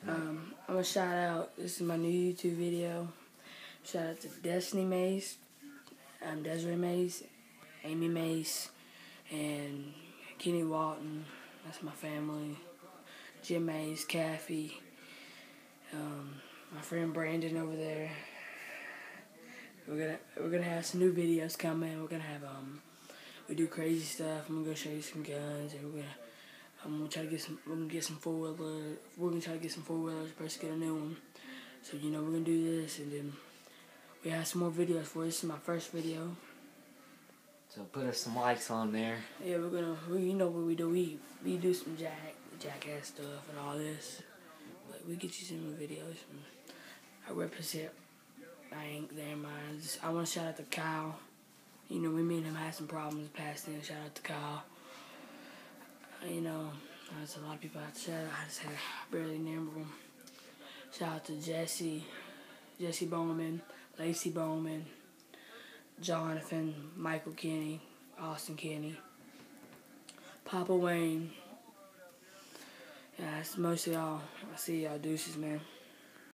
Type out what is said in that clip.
I'm gonna shout out. This is my new YouTube video. Shout out to Destiny Mays, Desiree Mays, Amy Mays, and Kenny Walton. That's my family. Jim Mays, Kathy, my friend Brandon over there. We're gonna have some new videos coming. We're gonna have we do crazy stuff. I'm gonna go show you some guns, and I'm gonna try to get some. We're gonna get some 4-wheelers. We're gonna try to get some 4-wheelers. First, get a new one. So we're gonna do this, and then we have some more videos for you. This is my first video. So put us some likes on there. Yeah, you know what we do. We do some jackass stuff and all this. But we get you some new videos. I represent. I ain't there, man. I want to shout out to Kyle. Me and him had some problems past then. Shout out to Kyle. There's a lot of people I have to shout out. I just barely remember them. Shout out to Jesse Bowman, Lacey Bowman, Jonathan, Michael Kenny, Austin Kenny, Papa Wayne. Yeah, that's mostly all. I see y'all. Deuces, man.